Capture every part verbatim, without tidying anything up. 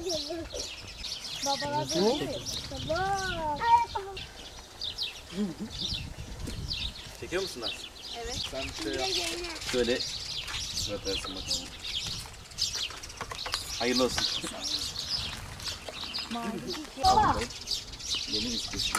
Babalar Çekiyor musun lan? Evet. Sen şöyle, şöyle yaparsın bakalım. Hayırlı olsun. Baba. Yeni bisiklet.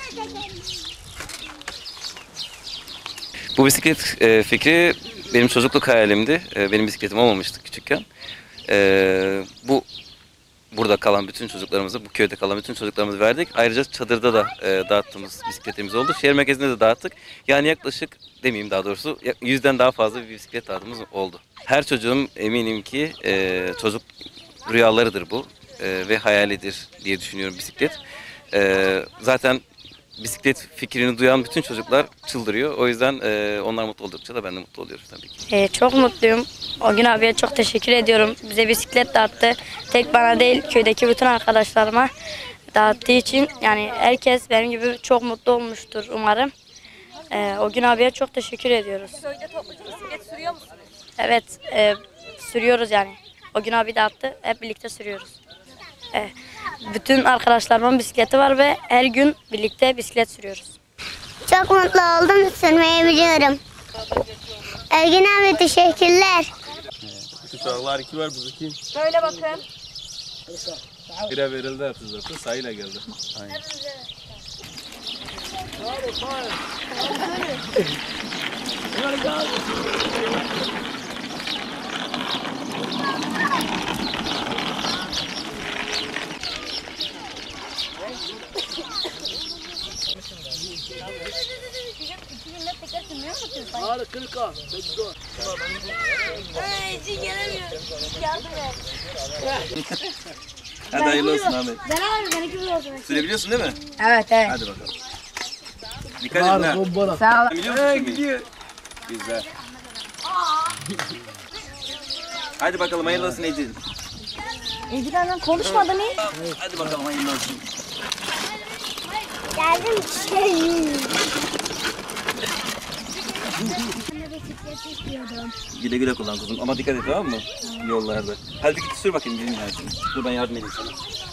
Bu bisiklet e, fikri benim çocukluk hayalimdi. E, benim bisikletim olmamıştı küçükken. E, bu burada kalan bütün çocuklarımızı, bu köyde kalan bütün çocuklarımızı verdik. Ayrıca çadırda da e, dağıttığımız bisikletimiz oldu. Şehir merkezinde de dağıttık. Yani yaklaşık, demeyeyim daha doğrusu, yüzden daha fazla bir bisiklet dağıtımız oldu. Her çocuğun eminim ki e, çocuk rüyalarıdır bu e, ve hayalidir diye düşünüyorum bisiklet. E, zaten bisiklet fikrini duyan bütün çocuklar çıldırıyor. O yüzden e, onlar mutlu oldukça da ben de mutlu oluyorum tabii ki. Ee, çok mutluyum. O gün abiye çok teşekkür ediyorum. Bize bisiklet dağıttı. Tek bana değil, köydeki bütün arkadaşlarıma dağıttığı için yani herkes benim gibi çok mutlu olmuştur umarım. Ee, o gün abiye çok teşekkür ediyoruz. Köyde topluca bisiklet sürüyor musunuz? Evet, e, sürüyoruz yani. O gün abi dağıttı, hep birlikte sürüyoruz. E, bütün arkadaşlarımın bisikleti var ve her gün birlikte bisiklet sürüyoruz. Çok mutlu oldum. Sürmeyi biliyorum. Ergin abi teşekkürler. Uşaklar iki var, biz iki. Böyle bakın. Bire verildi hepsi zaten, sayıyla geldi. Aynen. Hadi hayırlı olsun Ahmet. Ben abi benimki bir olsun. Sürebiliyorsun değil mi? Evet, evet. Hadi bakalım. Dikkat edin ha. Sağ ol. Biliyor musun şimdi? Güzel. Hadi bakalım hayırlı olsun Ecil. İlgilenmem konuşmadı mı? Hadi bakalım hayırlı olsun. Geldim şey. Güle güle kullan kızım ama dikkat et tamam mı? Yollarda. Hadi git sür bakayım benim yardım. Dur ben yardım edeyim sana.